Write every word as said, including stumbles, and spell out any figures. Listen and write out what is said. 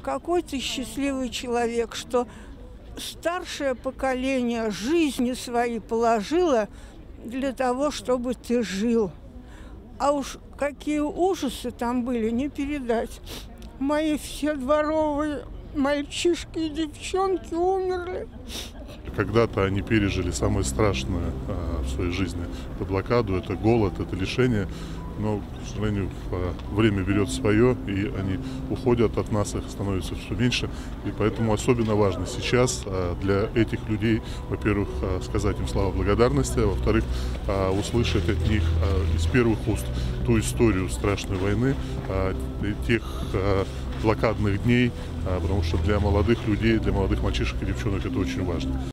Какой ты счастливый человек, что старшее поколение жизни свои положило для того, чтобы ты жил. А уж какие ужасы там были, не передать. Мои все дворовые мальчишки и девчонки умерли. Когда-то они пережили самое страшное а, в своей жизни. Это блокаду, это голод, это лишение. Но, к сожалению, время берет свое, и они уходят от нас, их становится все меньше. И поэтому особенно важно сейчас для этих людей, во-первых, сказать им слова благодарности, а во-вторых, услышать от них из первых уст ту историю страшной войны, тех блокадных дней, потому что для молодых людей, для молодых мальчишек и девчонок это очень важно.